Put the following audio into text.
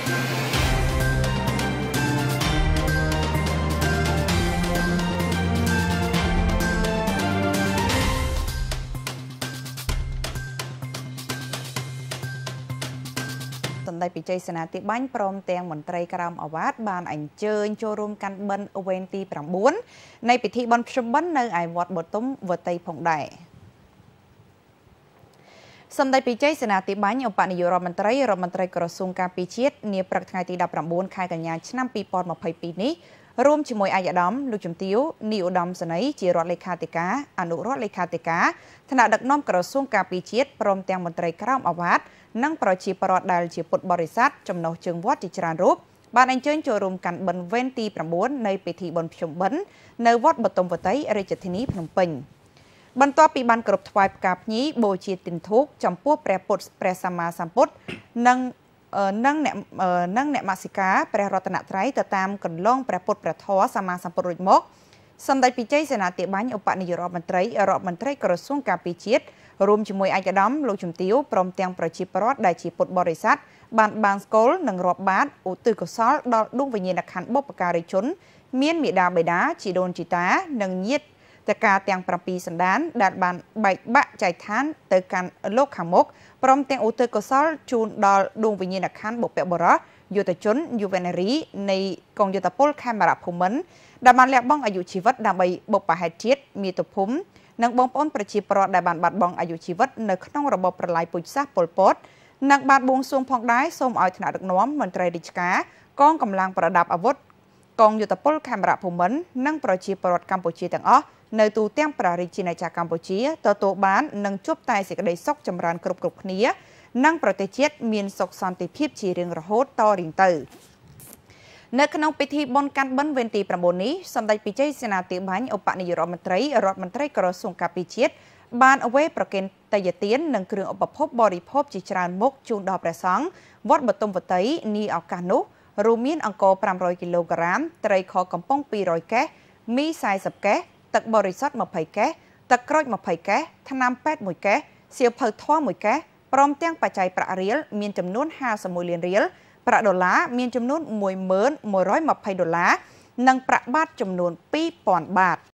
Tuần đây bị chơi sân ti bánh prom tiền mẩn tây cam ở vát ban ảnh chơi cho room căn bên Oventi bằng 4 nay bị thi bắn sum bắn nơi ai vọt bột túm vượt tây phong đại sân đây bị chơi sân ti bánh ở bạn nhiều mẩn tây cờ sung cà pi chiết nia bạc ngày ti đập bằng 4 khai cả nhà năm pi pon mà phải pi ní room chỉ môi ai dạ đóm lưu chấm tiếu nhiều đóm sân ấy chỉ rót lấy khát cá anu rót lấy khát cá thằng nào đặt nom cờ sung cà pi chiết prom tiền mẩn tây cam ở vát năngប្រជាប្រដ្ឋដែលជាពុទ្ធបរិស័ទចំណុះជើងវត្តជាច្រើនរូបបានអញ្ជើញចូលរួមកាន់បិណ្ឌវេនទី 9 នៃពិធីបុណ្យភ្ជុំបិណ្ឌនៅវត្តបទុមវតីរាជធានីភ្នំពេញបន្ទាប់ពីបានគោរពថ្វាយផ្កាភ្ញីបូជាទិនធូបចំពោះព្រះពុទ្ធព្រះសម្មាសម្ពុទ្ធនិងអ្នកមសិកាព្រះរតនត្រ័យទៅតាមកន្លងព្រះពុទ្ធព្រះធម៌សម្មាសម្ពុទ្ធរួចមកសម្ដេចពិជ័យសេនាធិបាញ់ឧបនាយករដ្ឋមន្ត្រីក្រសួងការពារជាតិរួមជាមួយឯកឧត្តមលោកជំទាវព្រមទាំងប្រជាពលរដ្ឋដែលជាពុទ្ធបរិស័ទបានស្គាល់និងរាប់បាតឧទ្ទិសកុសលដល់ដួងវិញ្ញាណក្ខន្ធបុព្វការីជនមានមេដាបេដាជីដូនជីតានិងញាតិតកាទាំង7សន្តានដែលបានបែកបាក់ចែកឋានទៅកាន់លោកខាងមុខព្រមទាំងឧទ្ទិសកុសលជូនដល់ដួងវិញ្ញាណក្ខន្ធបុព្វបុរសយុទ្ធជនយុវនារីនៃកងយោធពលខេមរៈភូមិន្ទដែលបានលះបង់អាយុជីវិតដើម្បីបុព្វហេតុជាតិមាតុភូមិនិងបងប្អូនប្រជាពលរដ្ឋដែលបានបាត់បង់អាយុជីវិតនៅក្នុងរបបប្រល័យពូជសាសន៍ប៉ុលពតនិងបានបួងសួងផងដែរសូមឲ្យថ្នាក់ដឹកនាំមន្ត្រីរាជការកងកម្លាំងប្រដាប់អាវុធកងយោធពលខេមរៈភូមិន្ទនិងប្រជាពលរដ្ឋកម្ពុជាទាំងអស់នៅទូទាំងព្រះរាជាណាចក្រកម្ពុជាទទួលបាននិងជួបតែសេចក្តីសុខចម្រើនគ្រប់គ្នានិងប្រទេសជាតិមានសុខសន្តិភាពជារៀងរហូតតរៀងទៅនៅក្នុងពិធីបុណ្យកាន់បិណ្ឌវេនទី 9 នេះសម្ដេចពិជ័យសេនាធិបាញ់ឧបនាយករដ្ឋមន្ត្រីក្រសួងការពារជាតិបានអវេប្រគិនតយទាននិងគ្រឿងឧបភោគបរិភោគជាច្រើនមុខជូនដល់ព្រះសង្ឃវត្តបទុមវតីនាឱកាសនោះរួមមានអង្ករ500គីឡូក្រាមត្រីខកំប៉ុង200កេសមី40កេសទឹកបរិសុទ្ធ20កេសទឹកក្រូច20កេសថ្នាំពេទ្យ1កេសសៀវភៅធម៌1កេសព្រមទាំងបច្ច័យប្រាក់រៀលមានចំនួន51លានរៀលប្រាក់ដុល្លារមានចំនួន $1120 និងប្រាក់បាតចំនួន $2000